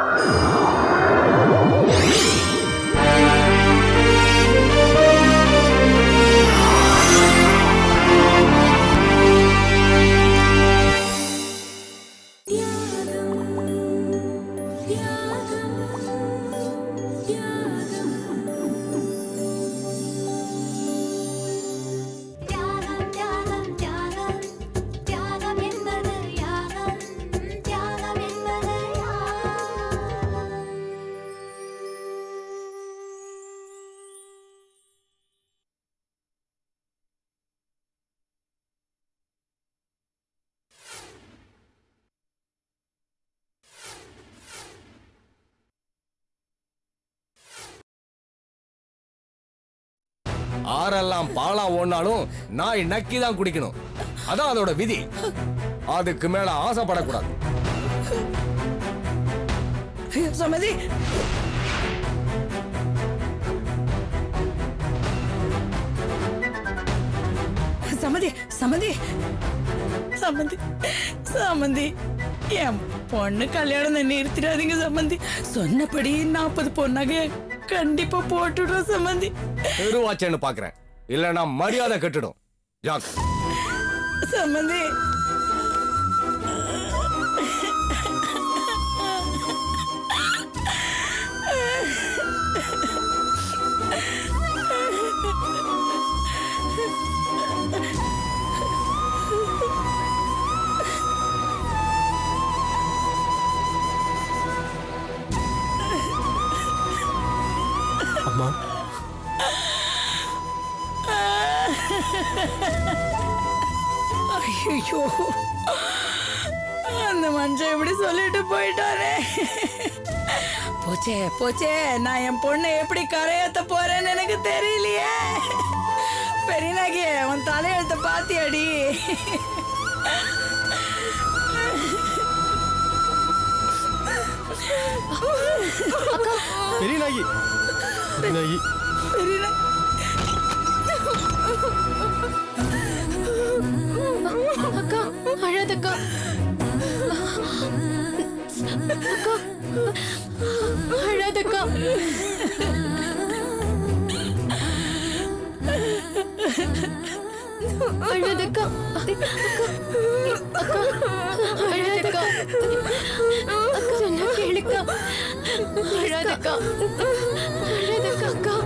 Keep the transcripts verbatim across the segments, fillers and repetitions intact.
ஆரெல்லாம் பாலா ஓடினாலும் நாய் நக்கி தான் குடிக்கணும். அதான் அதோட விதி. அதுக்கு மேல ஆசைப்படக்கூடாது. சமதி சமதி சமதி சமந்தி சமந்தி என் பொண்ணு கல்யாணம் நிறுத்திடாதீங்க சமந்தி. சொன்னபடி நாற்பது பொண்ணாக கண்டிப்பா போட்டுடும் சமந்தி. பெருவாச்சேன்னு பாக்குறேன், இல்லன்னா மரியாதை கெட்டுடும். ஜாக் சமந்தி அம்மா ஐயோ, அந்த மனுஷன் இப்படி சொல்லிட்டு போயிட்டாரே. போச்சே போச்சே, நான் என் பொண்ணை எப்படி கரையேத்த போறேன்னு எனக்கு தெரியலையே. பெரியனாகி உன் தலையெழுத்த பாத்தியாடி? பெரியனாகி பெரியனாகி பெரியனா அக்கா அழாதக்கா. அக்கா அழாதக்கா. அழாதக்கா. அக்கா அழாதக்கா. அக்கா சொன்னா கேளுக்கா. அழாதக்கா. அழாதக்கா அக்கா.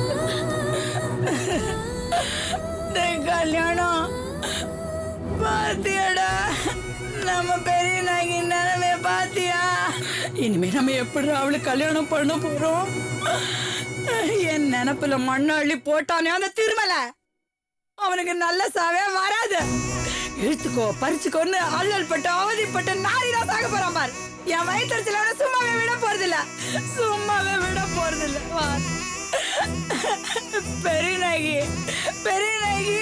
கல்யாணம் பாத்தியாடா? நம்ம பெரிய நாயகி நிலைமைய பாத்தியா? இனிமே நம்ம எப்படி அவளுக்கு கல்யாணம் பண்ண போறோம்? என் நினப்புல மண்ணள்ளி போட்டானே அந்த திருமலை, அவனுக்கு நல்ல சாவே வராது. இழுத்துக்கோ பறிச்சுக்கோன்னு அல்லல் பட்டு அவதிப்பட்டு நாரிதான் சாக போறான் பாரு. என் வயிற்றுல சும்மாவே விட போறதில்ல, சும்மாவே விட போறதில்ல. பெரிய நாயகி பெரிய நாயகி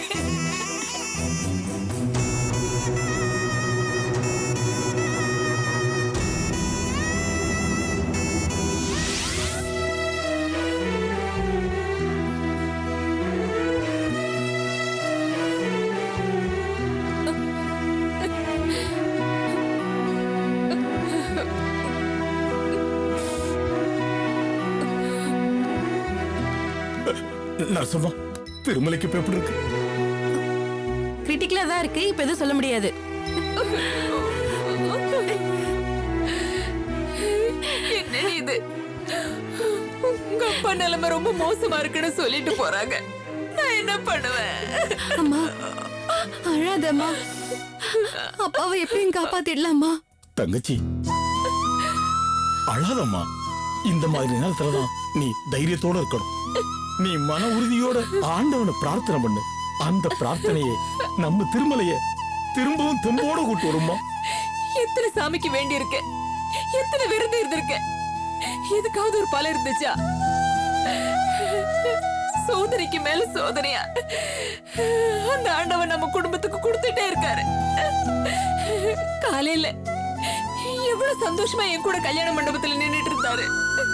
நரசம்மா, திருமலைக்கு இப்ப எப்படி இருக்கு? கிரிட்டிக்கலா தான் இருக்கு. இப்ப எதுவும் சொல்ல முடியாது. என்ன இது? உங்க அப்பா நிலைமை ரொம்ப மோசமா இருக்குன்னு சொல்லிட்டு போறாங்க. நான் என்ன பண்ணுவேன்? அம்மா அழாதம்மா. அப்பாவை எப்பயும் காப்பாத்திடலாமா? தங்கச்சி அழாதம்மா. இந்த மாதிரி நேரத்துலதான் நீ தைரியத்தோட இருக்கணும். நீ மன உறுதியோட ஆண்டவனை பிரார்த்தனை பண்ணு. அந்த பிரார்த்தனையே நம்ம திருமலைய திரும்பவும் தெம்போட கூட்டு வருமா. எத்தனை சாமிக்கு வேண்டி இருக்க, எத்தனை விருந்து இருந்திருக்க, எதுக்காவது ஒரு பலம் இருந்துச்சா? சோதனைக்கு மேல சோதனையா அந்த ஆண்டவன் நம்ம குடும்பத்துக்கு கொடுத்துட்டே இருக்காரு. காலையில எவ்வளவு சந்தோஷமா என் கூட கல்யாண மண்டபத்துல நின்னுட்டு இருந்தாரு.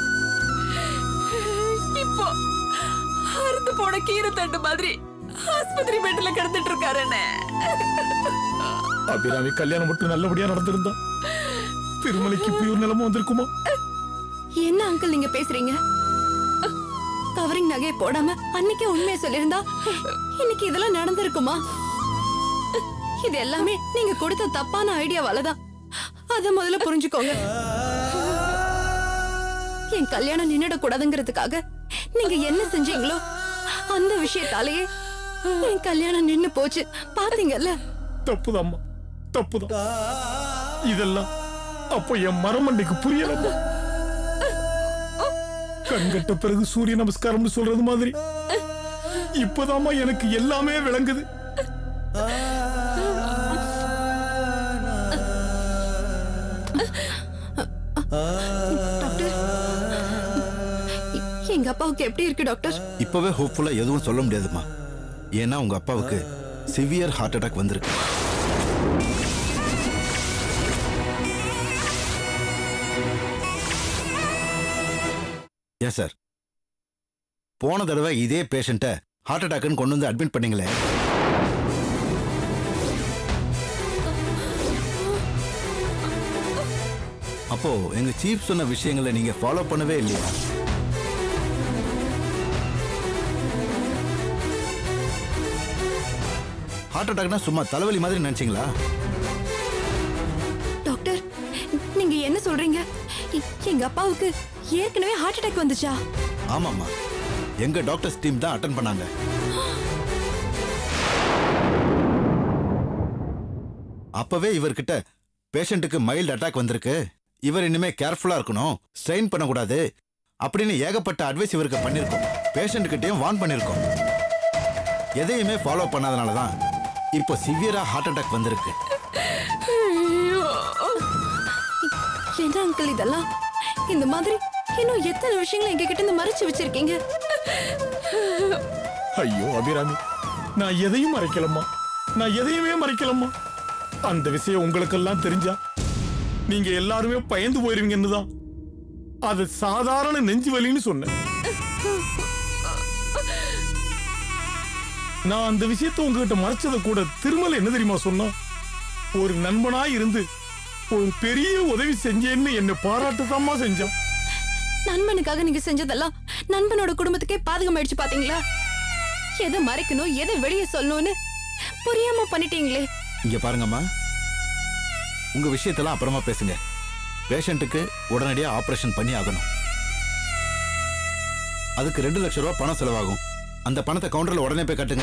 இப்போ அறுத்து போன கீரை தண்டு மாதிரி ஆஸ்பத்திரி பெட்ல கிடந்துட்டு இருக்காரு. அபிராமி கல்யாணம் மட்டும் நல்லபடியா நடந்திருந்தா திருமலைக்கு இப்படி ஒரு நிலைமை வந்திருக்குமா? என்ன அங்கிள் நீங்க பேசுறீங்க? கவரிங் நகையை போடாம அன்னைக்கே உண்மையை சொல்லிருந்தா இன்னைக்கு இதெல்லாம் நடந்திருக்குமா? இது எல்லாமே நீங்க கொடுத்த தப்பான ஐடியாவாலதான். அத முதல்ல புரிஞ்சுக்கோங்க. என் கல்யாணம் நின்னுட கூடாதுங்கிறதுக்காக நீங்க என்ன செஞ்சீங்களோ அந்த விஷயத்தாலேயே என் கல்யாணம் நின்னு போச்சு. பாத்தீங்கல்ல? தப்புதாம்மா, தப்புதான். இதெல்லாம் அப்போ என் மரமண்டைக்கு புரியலம்மா. கண்கட்ட பிறகு சூரிய நமஸ்காரம்னு சொல்றது மாதிரி இப்பதாம்மா எனக்கு எல்லாமே விளங்குது. டாக்டர், எங்க அப்பாவுக்கு எப்படி இருக்கு டாக்டர்? இப்பவே ஹோப்ஃபுல்லா எதுவும் சொல்ல முடியாதுமா. ஏன்னா உங்க அப்பாவுக்கு சிவியர் ஹார்ட் அட்டாக் வந்திருக்கு. ஏன் சார், போன தடவை இதே பேஷண்ட்டை ஹார்ட் அட்டாக்னு கொண்டு வந்து அட்மிட் பண்ணீங்களே, அப்போ எங்க சீஃப் சொன்ன விஷயங்களை நீங்க ஃபாலோ பண்ணவே இல்லையா? ஹார்ட் அட்டாக்னா சும்மா தலைவலி மாதிரி நினைச்சீங்களா? டாக்டர், நீங்க என்ன சொல்றீங்க? எங்க அப்பாவுக்கு ஏற்கனவே ஹார்ட் அட்டாக் வந்துச்சா? ஆமாம்மா, எங்க டாக்டர்ஸ் டீம் தான் அட்டெண்ட் பண்ணாங்க. அப்பவே இவர்கிட்ட பேஷண்ட்டுக்கு மைல்டு அட்டாக் வந்திருக்கு, இவர் இனிமே கேர்ஃபுல்லா இருக்கணும், ஸ்ட்ரெயின் பண்ணக்கூடாது அப்படின்னு ஏகப்பட்ட அட்வைஸ் இவருக்கு பண்ணிருக்கோம். பேஷண்ட் கிட்டயும் வார்ன் பண்ணிருக்கோம். எதையுமே ஃபாலோ பண்ணாதனால தான் இப்போ சிவியரா ஹார்ட் அட்டாக் வந்திருக்கு. என்ன அங்கிள் இதெல்லாம்? இந்த மாதிரி இன்னும் எத்தனை விஷயங்களை எங்க கிட்ட இருந்து மறைச்சு வச்சிருக்கீங்க? ஐயோ அபிராமி, நான் எதையும் மறைக்கலம்மா, நான் எதையுமே மறைக்கலம்மா. அந்த விஷயம் உங்களுக்கெல்லாம் தெரிஞ்சா நீங்க எல்லாருமே பயந்து போயிருவீங்கன்னு தான் அது சாதாரண நெஞ்சு வலின்னு சொன்னேன். நான் அந்த விஷயத்தை உங்ககிட்ட மறைச்சதை கூட திருமலை என்ன தெரியுமா சொன்னா, ஒரு நண்பனா இருந்து ஒரு பெரிய உதவி செஞ்சேன்னு என்ன பாராட்டுதாம்மா செஞ்சான். நண்பனுக்காக நீங்க செஞ்சதெல்லாம் நண்பனோட குடும்பத்துக்கே பாதகம் ஆயிடுச்சு. பாத்தீங்களா? எதை மறைக்கணும், எதை வெளியே சொல்லணும்னு புரியாம பண்ணிட்டீங்களே. இங்க பாருங்கம்மா, உங்க விஷயத்தெல்லாம் அப்புறமா பேசுங்க. பேஷண்ட்டுக்கு உடனடியா ஆபரேஷன் பண்ணி ஆகணும். அதுக்கு ரெண்டு லட்சம் ரூபாய் பணம் செலவாகும். அந்த பணத்தை கவுண்டர்ல உடனே போய் கட்டுங்க.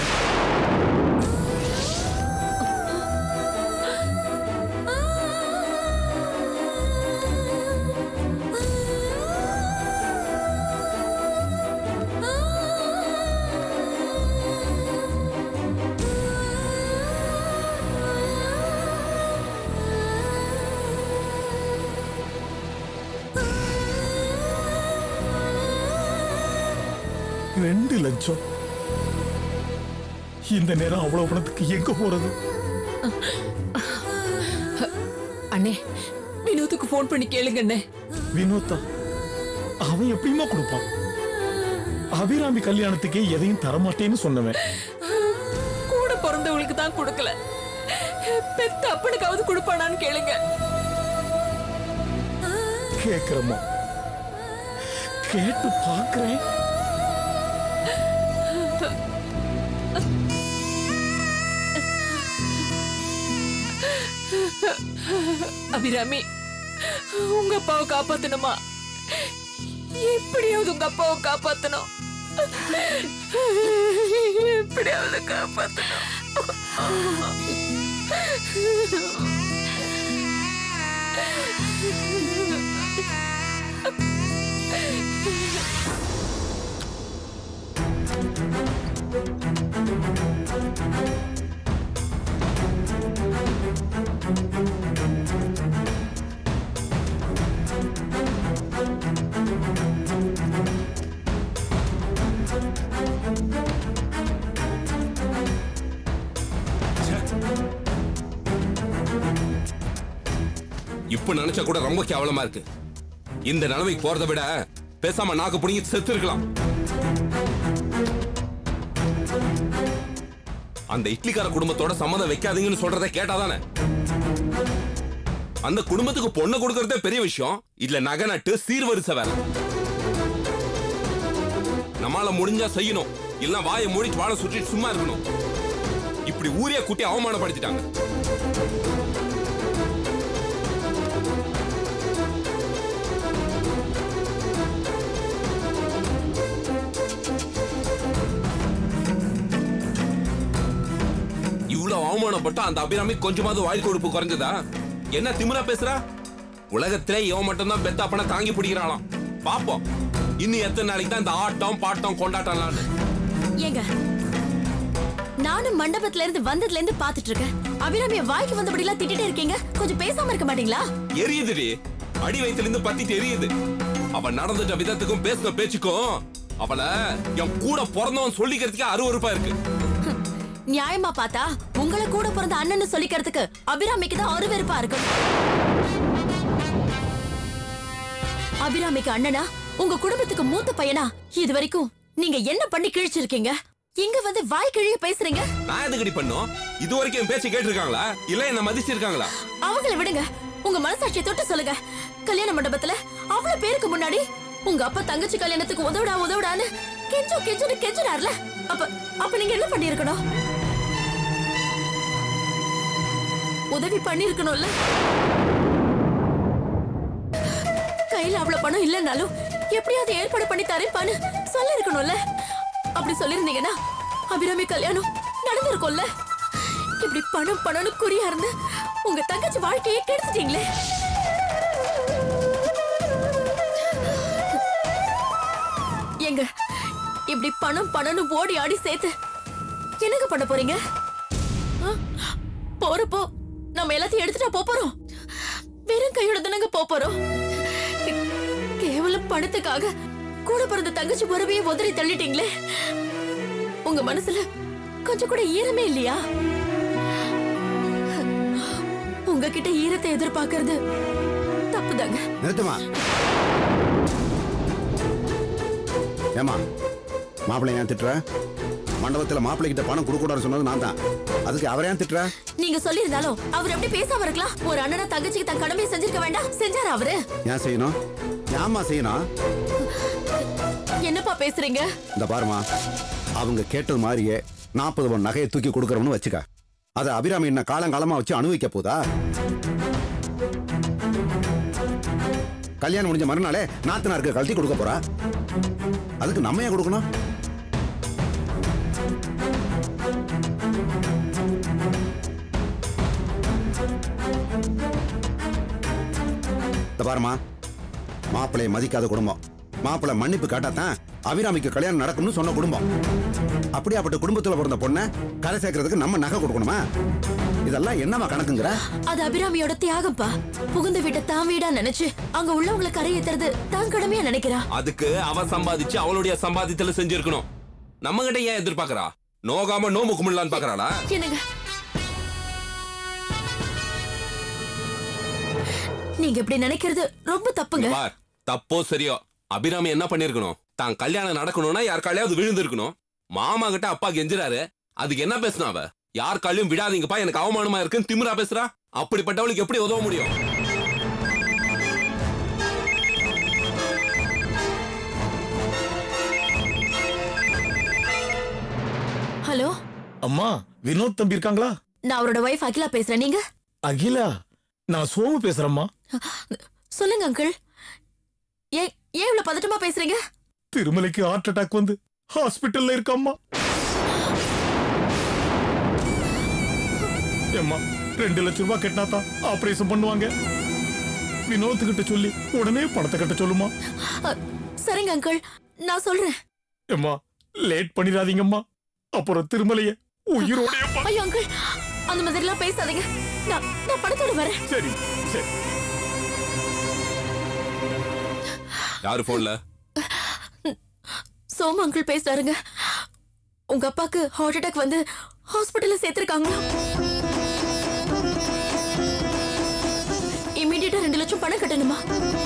ரெண்டு லட்சம் இந்த நேரம் அவ்வளவு பணத்துக்கு எங்க போறது? அண்ணே, வினோத்துக்கு போன் பண்ணி கேளுங்க அண்ணே. வினோத்தா? அவன் எப்படிமா கொடுப்பான்? அபிராமி கல்யாணத்துக்கே எதையும் தரமாட்டேன்னு சொன்னவன். கூட பிறந்தவங்களுக்கு தான் கொடுக்கல, பெத்த அப்பனுக்காவது கொடுப்பானான்னு கேளுங்க. கேக்குறமா, கேட்டு பாக்குறேன். அபிராமி, உங்க அப்பாவை காப்பாத்தணுமா? எப்படியாவது உங்க அப்பாவை காப்பாத்தணும், எப்படியாவது காப்பாத்தணும். இப்ப நினைச்சா கூட ரொம்ப கேவலமா இருக்கு. இந்த நிலைமைக்கு போறதை விட பேசாம நாக்கு புடிங்கி செத்து இருக்கலாம். அந்த இட்லிக்கார குடும்பத்தோட சம்மதம் வைக்காதீங்கன்னு சொல்றதை கேட்டாதானே? அந்த குடும்பத்துக்கு பொண்ணு கொடுக்கறதே பெரிய விஷயம். இதுல நகை நட்டு சீர்வரிசை வேலை. நம்மால முடிஞ்சா செய்யணும், இல்ல வாயை மூடிட்டு வாழை சுற்றிட்டு சும்மா இருக்கணும். இப்படி ஊரே கூட்டி அவமானப்படுத்திட்டாங்க. இவ்வளவு அவமானப்பட்ட அந்த அபிராமி கொஞ்சமாவது வாய் கொழுப்பு குறைஞ்சதா? என்ன திமிரா பேசுறா? உலகத்திலே இவன் மட்டும் தான் பெத்தா பணம் தாங்கி பிடிக்கிறாளாம். பாப்போம் இன்னும் எத்தனை நாளைக்கு தான் இந்த ஆட்டம் பாட்டம் கொண்டாட்டம்லான்னு. ஏங்க, நானும் மண்டபத்துல இருந்து வந்ததுல இருந்து பாத்துட்டு இருக்கேன். அபிராமிய வாய்க்கு வந்தபடி எல்லாம் திட்டிட்டே இருக்கீங்க, கொஞ்சம் பேசாம இருக்க மாட்டீங்களா? எரியுதுடி, அடி வயித்துல இருந்து பத்திட்டு எரியுது. அவன் நடந்துட்ட விதத்துக்கும் பேசின பேச்சுக்கும் அவளை என் கூட பிறந்தவன் சொல்லிக்கிறதுக்கே அருவருப்பா இருக்கு. நியாயமா பார்த்தா உங்களை கூட பிறந்த அண்ணன்னு சொல்லிக்கிறதுக்கு அபிராமிக்கு தான் அருவருப்பா இருக்கு. அபிராமிக்கு அண்ணனா, உங்க குடும்பத்துக்கு மூத்த பையனா, இது வரைக்கும் நீங்க என்ன பண்ணி கிழிச்சிருக்கீங்க? இங்க வந்து வாய் கிழிய பேசுறீங்க. நான் எதுக்கடி பண்ணோம்? இது வரைக்கும் என் பேச்சு கேட்டிருக்காங்களா, இல்ல என்ன மதிச்சிருக்காங்களா? அவங்கள விடுங்க, உங்க மனசாட்சியை தொட்டு சொல்லுங்க. கல்யாண மண்டபத்துல அவ்வளவு பேருக்கு முன்னாடி உங்க அப்பா தங்கச்சி கல்யாணத்துக்கு உதவுடா உதவுடான்னு கெஞ்சோ கெஞ்சோன்னு கெஞ்சினார்ல, அப்ப அப்ப நீங்க என்ன பண்ணி இருக்கணும்? உதவி பண்ணி இருக்கணும்ல. கையில அவ்வளவு பணம் இல்லைன்னாலும் எப்படியாவது ஏற்பாடு பண்ணி தரேன்பான்னு சொல்ல இருக்கணும்ல. அப்படி சொல்லிருந்தீங்கன்னா அபிராமி கல்யாணம் நடந்திருக்கும்ல. இப்படி பணம் பணம்னு குறியா இருந்து உங்க தங்கச்சி வாழ்க்கையை கெடுத்துட்டீங்களே. எங்க இப்படி பணம் பணம்னு ஓடி ஆடி சேர்த்து என்னங்க பண்ண போறீங்க? போறப்போ நம்ம எல்லாத்தையும் எடுத்துட்டா போறோம். வெறும் கையோட தானங்க போறோம். கேவலம் பணத்துக்காக கூட பிறந்த தங்கச்சி உறவையே உதறி தள்ளிட்டீங்களே. உங்க மனசுல கொஞ்சம் கூட ஈரமே இல்லையா? உங்ககிட்ட ஈரத்தை எதிர்பார்க்கறது தப்புதாங்க. நிறுத்துமா. ஏமா மாப்பிள்ளை ஏன் திட்டுற? மண்டபத்துல மாப்பிள்ளை கிட்ட பணம் கொடுக்க கூடாது சொன்னது நான் தான். அதுக்கு அவரை ஏன் திட்டுற? நீங்க சொல்லிருந்தாலும் அவர் எப்படி பேசாம இருக்கலாம்? ஒரு அண்ணனா தங்கச்சிக்கு தன் கடமையை செஞ்சிருக்க வேண்டாம்? செஞ்சாரா அவரு? ஏன் செய்யணும்? ஏமா செய்யணும்? என்னப்பா பேசுறீங்க? இந்த பாருமா, அவங்க கேட்டது மாதிரியே நாற்பது பவுன் நகையை தூக்கி கொடுக்கறவனு வச்சுக்க. அதை அபிராமி என்ன காலங்காலமா வச்சு அனுபவிக்க போதா? கல்யாணம் முடிஞ்ச மறுநாளே நாத்தனாருக்கு கழட்டி கொடுக்க போறா. அதுக்கு நம்ம ஏன் கொடுக்கணும்? பாருமா, மாப்பிள்ளைய மதிக்காத குடும்பம், மாப்பிள்ளை மன்னிப்பு காட்டாதான் அபிராமிக்கு கல்யாணம் நடக்கும்னு சொன்ன குடும்பம். அப்படியாப்பட்ட குடும்பத்துல பிறந்த பொண்ணை கரை சேர்க்கறதுக்கு நம்ம நகை கொடுக்கணுமா? இதெல்லாம் என்னமா கணக்குங்கிற? அது அபிராமியோட தியாகம்பா. புகுந்த வீட்டை தான் வீடா நினைச்சு அங்க உள்ளவங்களை கரை ஏத்துறது தான் கடமையா நினைக்கிறா. அதுக்கு அவ சம்பாதிச்சு அவளுடைய சம்பாதித்துல செஞ்சிருக்கணும். நம்ம கிட்ட ஏன் எதிர்பார்க்கறா? நோகாம நோம்பு கும்பிடலான்னு பாக்குறாளா? என்னங்க நீங்க இப்படி நினைக்கிறது ரொம்ப தப்புங்க. தப்போ சரியோ, அபிராமி என்ன பண்ணிருக்கணும்? தான் கல்யாணம் நடக்கணும்னா யார் காலையாவது விழுந்து இருக்கணும். மாமா கிட்ட அப்பா கெஞ்சிராரு, அதுக்கு என்ன பேசினா? அவ யார் காலையும் விடாதீங்கப்பா, எனக்கு அவமானமா இருக்குன்னு திமிரா பேசுறா. அப்படிப்பட்டவளுக்கு எப்படி உதவ முடியும்? ஹலோ அம்மா, வினோத் தம்பி இருக்காங்களா? நான் அவரோட வைஃப் அகிலா பேசுறேன். நீங்க? அகிலா, நான் சோமு பேசுறேம்மா. சொல்லுங்க அங்கிள். ஏன் ஏன் இவ்வளவு பதட்டமா பேசுறீங்க? திருமலைக்கு ஹார்ட் அட்டாக் வந்து ஹாஸ்பிட்டல்ல இருக்கம்மா. ஏம்மா, ரெண்டு லட்சம் ரூபாய் கட்டினாதான் ஆபரேஷன் பண்ணுவாங்க. வினோத் கிட்ட சொல்லி உடனே பணத்தை கட்ட சொல்லுமா. சரிங்க அங்கிள், நான் சொல்றேன். ஏம்மா, லேட் பண்ணிடாதீங்கம்மா, அப்புறம் திருமலைய உயிரோட. ஐயோ அங்கிள், அந்த மாதிரி எல்லாம் பேசாதீங்க. நான் நான் பணத்தோட வரேன். சரி சரி. யாரு போன்ல? சோமு அங்கிள் பேசுறாருங்க. உங்க அப்பாக்கு ஹார்ட் அட்டாக் வந்து ஹாஸ்பிட்டல்ல சேர்த்திருக்காங்களா? இமிடியேட்டா ரெண்டு லட்சம் பணம் கட்டணுமா?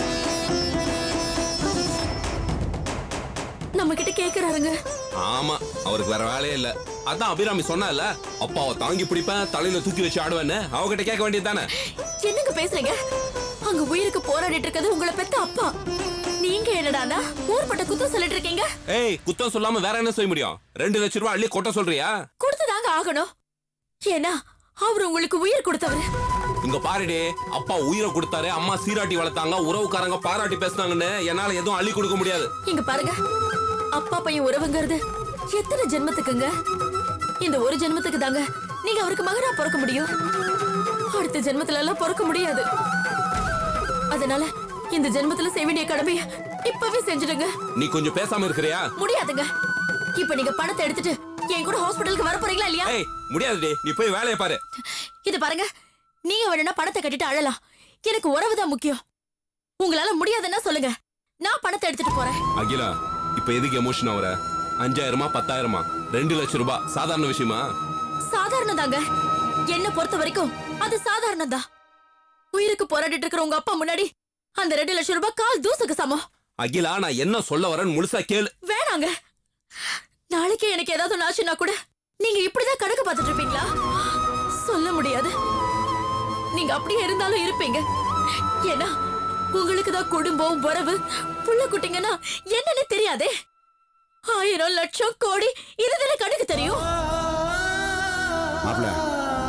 நம்ம கிட்ட கேக்குறாருங்க. ஆமா, அவருக்கு வேற வேலையே இல்ல. அதான் அபிராமி சொன்னால, அப்பாவை தாங்கி பிடிப்பேன், தலையில தூக்கி வச்சு ஆடுவேன்னு. அவகிட்ட கேட்க வேண்டியது தானே? என்னங்க பேசுறீங்க? அங்க உயிருக்கு போராடிட்டு இருக்கிறது உங்களை பெத்த அப்பா. நீங்க என்னடானா ஊர்பட்ட குத்தம் சொல்லிட்டு இருக்கீங்க? ஏய், குத்தம் சொல்லாம வேற என்ன செய்ய முடியும்? ரெண்டு லட்சம் ரூபாய் அள்ளி கொட்ட சொல்றியா? கொடுத்துதாங்க ஆகணும். ஏன்னா அவர் உங்களுக்கு உயிர் கொடுத்தவர். இங்க பாருடே, அப்பா உயிரை கொடுத்தாரு, அம்மா சீராட்டி வளர்த்தாங்க, உறவுக்காரங்க பாராட்டி பேசினாங்கன்னு என்னால எதுவும் அள்ளி கொடுக்க முடியாது. இங்க பாருங்க, அப்பா பையன் உறவுங்கிறது எத்தனை ஜென்மத்துக்குங்க? இந்த ஒரு ஜென்மத்துக்கு தாங்க நீங்க அவருக்கு மகனா பிறக்க முடியும். அடுத்த ஜென்மத்துல எல்லாம் பிறக்க முடியாது. அதனால இந்த ஜென்மத்துல செய்ய வேண்டிய கடமையை இப்பவே செஞ்சிடுங்க. நீ கொஞ்சம் பேசாம இருக்கிறியா? முடியாதுங்க. இப்ப நீங்க பணத்தை எடுத்துட்டு என் கூட ஹாஸ்பிடலுக்கு வர போறீங்களா இல்லையா? ஏய், முடியாதுடே, நீ போய் வேலையை பாரு. இது பாருங்க, நீங்க வேணும்னா பணத்தை கட்டிட்டு அழலாம். எனக்கு உறவுதான் முக்கியம். உங்களால முடியாதுன்னா சொல்லுங்க, நான் பணத்தை எடுத்துட்டு போறேன். அகிலா, இப்ப எதுக்கு எமோஷன் ஆகுற? அஞ்சாயிரமா பத்தாயிரமா? ரெண்டு லட்சம் ரூபாய் சாதாரண விஷயமா? சாதாரணம் தாங்க. என்ன பொறுத்த வரைக்கும் அது சாதாரணம் தான். உயிருக்கு போராடிட்டு இருக்கிற உங்க அப்பா முன்னாடி அந்த ரெண்டு லட்சம் ரூபாய் கால் தூசுக்கு சமம். அகிலா, நான் என்ன சொல்ல வரேன்னு முழுசா கேளு. வேணாங்க. நாளைக்கு எனக்கு ஏதாவது ஆச்சுன்னா கூட நீங்க இப்படிதான் கணக்கு பார்த்துட்டு இருப்பீங்களா? சொல்ல முடியாது. நீங்க அப்படியே இருந்தாலும் இருப்பீங்க. ஏன்னா உங்களுக்கு தான் குடும்பம், உறவு, புள்ள குட்டிங்கன்னா என்னன்னு தெரியாதே. ஆயிரம் லட்சம் கோடி இதுதானே கணக்கு தெரியும். மாப்பிள்ள,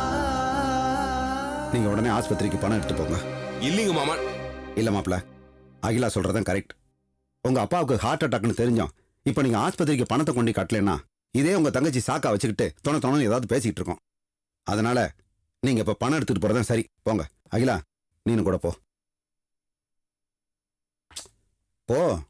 நீங்க உடனே ஆஸ்பத்திரிக்கு பணம் எடுத்து போங்க. இல்லீங்க மாமா. இல்ல மாப்பிள்ள, அகிலா சொல்றதான் கரெக்ட். உங்க அப்பாவுக்கு ஹார்ட் அட்டாக்னு தெரிஞ்சோம். இப்ப நீங்க ஆஸ்பத்திரிக்கு பணத்தை கொண்டு கட்டலன்னா இதே உங்க தங்கச்சி சாக்கா வச்சுக்கிட்டு தொண தொணன்னு ஏதாவது பேசிட்டு இருக்கோம். அதனால நீங்க இப்ப பணம் எடுத்துட்டு போறதான் சரி. போங்க. அகிலா, நீனு கூட போ போ